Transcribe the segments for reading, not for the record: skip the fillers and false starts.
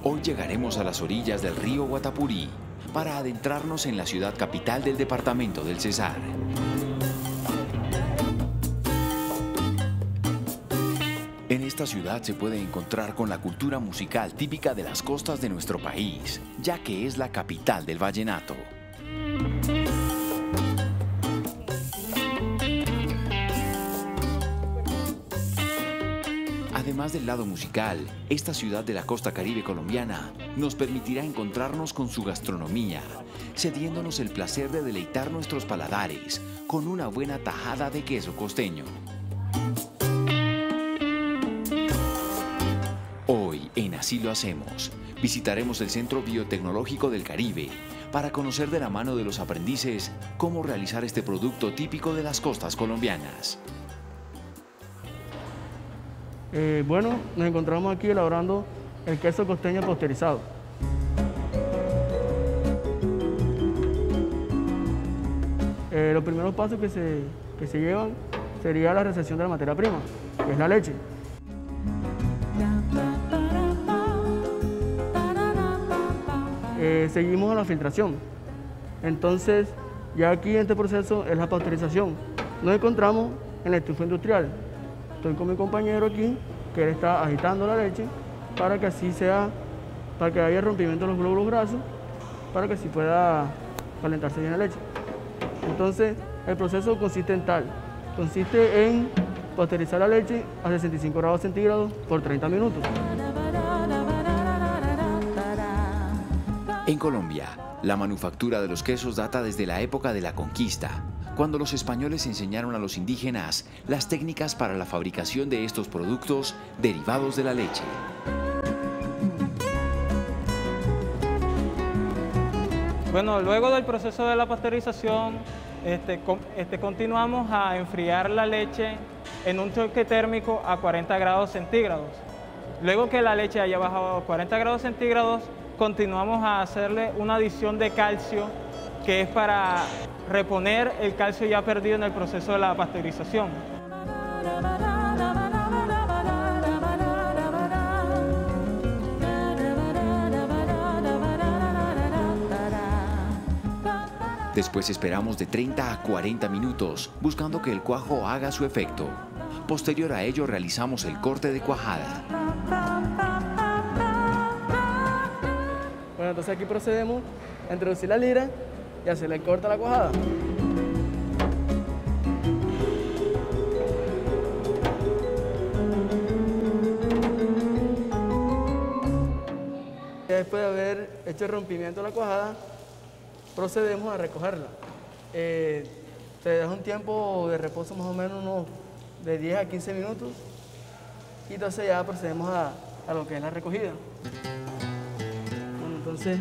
Hoy llegaremos a las orillas del río Guatapurí para adentrarnos en la ciudad capital del departamento del Cesar. En esta ciudad se puede encontrar con la cultura musical típica de las costas de nuestro país, ya que es la capital del vallenato. Además del lado musical, esta ciudad de la costa caribe colombiana nos permitirá encontrarnos con su gastronomía, cediéndonos el placer de deleitar nuestros paladares con una buena tajada de queso costeño. Hoy, en Así lo hacemos, visitaremos el Centro Biotecnológico del Caribe para conocer de la mano de los aprendices cómo realizar este producto típico de las costas colombianas. Bueno, nos encontramos aquí elaborando el queso costeño pasteurizado. Los primeros pasos que se llevan sería la recepción de la materia prima, que es la leche. Seguimos a la filtración. Entonces, ya aquí en este proceso es la pasteurización. Nos encontramos en la estufa industrial. Estoy con mi compañero aquí, que él está agitando la leche para que así sea, para que haya rompimiento de los glóbulos grasos, para que así pueda calentarse bien la leche. Entonces, el proceso consiste en pasteurizar la leche a 65 grados centígrados por 30 minutos. En Colombia, la manufactura de los quesos data desde la época de la conquista, cuando los españoles enseñaron a los indígenas las técnicas para la fabricación de estos productos derivados de la leche. Bueno, luego del proceso de la pasteurización, continuamos a enfriar la leche en un choque térmico a 40 grados centígrados. Luego que la leche haya bajado a 40 grados centígrados, continuamos a hacerle una adición de calcio, que es para reponer el calcio ya perdido en el proceso de la pasteurización. Después esperamos de 30 a 40 minutos, buscando que el cuajo haga su efecto. Posterior a ello realizamos el corte de cuajada. Bueno, entonces aquí procedemos a introducir la lira y hacerle el corte a la cuajada. Después de haber hecho el rompimiento de la cuajada, procedemos a recogerla. Se deja un tiempo de reposo más o menos unos de 10 a 15 minutos y entonces ya procedemos a lo que es la recogida. Bueno, entonces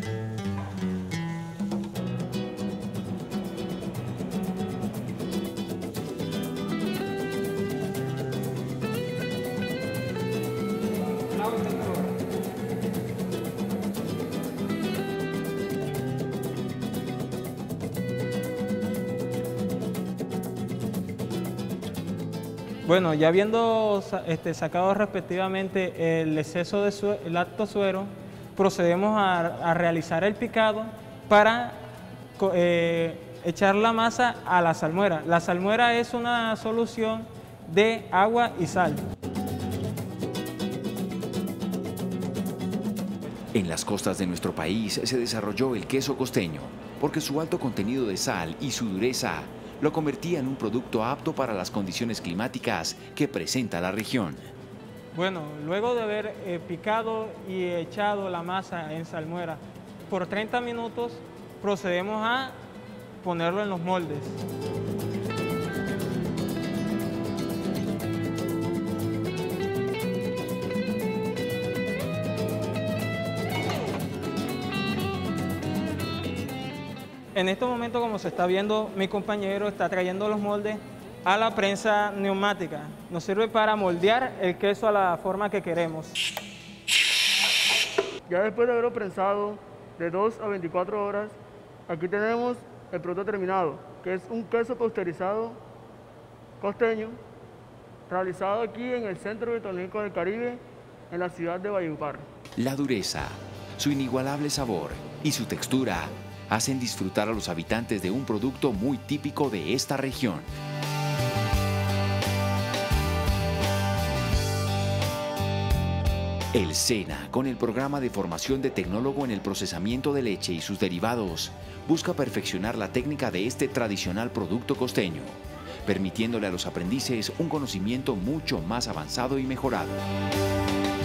bueno, ya habiendo sacado respectivamente el exceso de lactosuero, procedemos a realizar el picado para echar la masa a la salmuera. La salmuera es una solución de agua y sal. En las costas de nuestro país se desarrolló el queso costeño, porque su alto contenido de sal y su dureza lo convertía en un producto apto para las condiciones climáticas que presenta la región. Bueno, luego de haber picado y echado la masa en salmuera por 30 minutos, procedemos a ponerlo en los moldes. En este momento, como se está viendo, mi compañero está trayendo los moldes a la prensa neumática. Nos sirve para moldear el queso a la forma que queremos. Ya después de haberlo prensado de 2 a 24 horas, aquí tenemos el producto terminado, que es un queso pasteurizado costeño, realizado aquí en el Centro Biotecnológico del Caribe, en la ciudad de Valledupar. La dureza, su inigualable sabor y su textura hacen disfrutar a los habitantes de un producto muy típico de esta región. El SENA, con el programa de formación de tecnólogo en el procesamiento de leche y sus derivados, busca perfeccionar la técnica de este tradicional producto costeño, permitiéndole a los aprendices un conocimiento mucho más avanzado y mejorado.